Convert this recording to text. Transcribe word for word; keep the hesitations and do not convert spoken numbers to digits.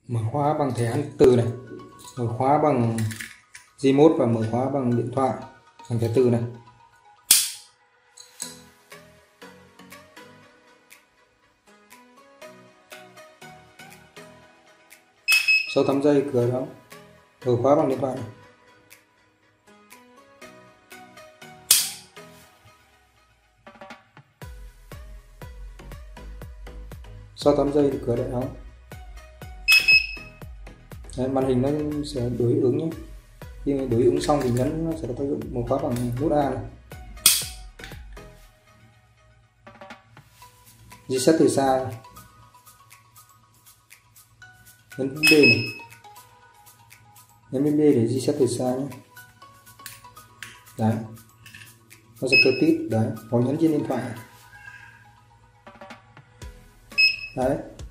Mở khóa bằng thẻ ăn từ này, mở khóa bằng Gmod và mở khóa bằng điện thoại bằng thẻ từ này. Sau tám giây cửa đóng, mở khóa bằng điện thoại này. Sau tám giây thì cửa lại đóng. Đấy, màn hình nó sẽ đối ứng nhé. Khi đối ứng xong thì nhấn nó sẽ có tác dụng mở khóa bằng nút A này. Reset từ xa này. Nhấn B này, nhấn B để reset từ xa nhé. Đấy, nó sẽ cơ tít đấy, hoặc nhấn trên điện thoại. Đấy,